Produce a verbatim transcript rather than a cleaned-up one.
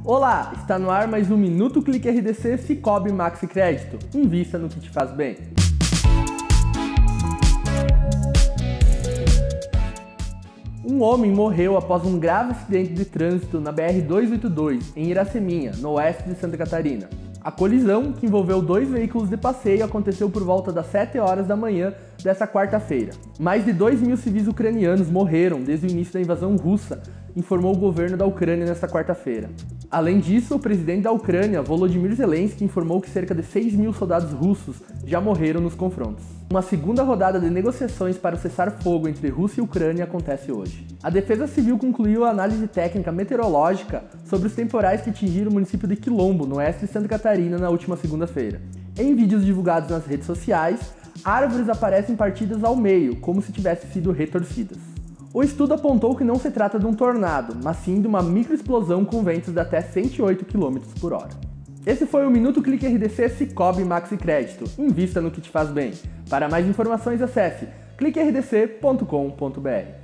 Olá, está no ar mais um Minuto Clique R D C Sicoob Maxi Crédito. Invista no que te faz bem. Um homem morreu após um grave acidente de trânsito na B R duzentos e oitenta e dois, em Iraceminha, no oeste de Santa Catarina. A colisão, que envolveu dois veículos de passeio, aconteceu por volta das sete horas da manhã desta quarta-feira. Mais de dois mil civis ucranianos morreram desde o início da invasão russa, informou o governo da Ucrânia nesta quarta-feira. Além disso, o presidente da Ucrânia, Volodymyr Zelensky, informou que cerca de seis mil soldados russos já morreram nos confrontos. Uma segunda rodada de negociações para o cessar-fogo entre Rússia e Ucrânia acontece hoje. A Defesa Civil concluiu a análise técnica meteorológica sobre os temporais que atingiram o município de Quilombo, no oeste de Santa Catarina, na última segunda-feira. Em vídeos divulgados nas redes sociais, árvores aparecem partidas ao meio, como se tivessem sido retorcidas. O estudo apontou que não se trata de um tornado, mas sim de uma microexplosão com ventos de até cento e oito quilômetros por hora. Esse foi o Minuto Clique R D C Sicoob Maxi Crédito. Invista no que te faz bem. Para mais informações, acesse clique r d c ponto com ponto b r.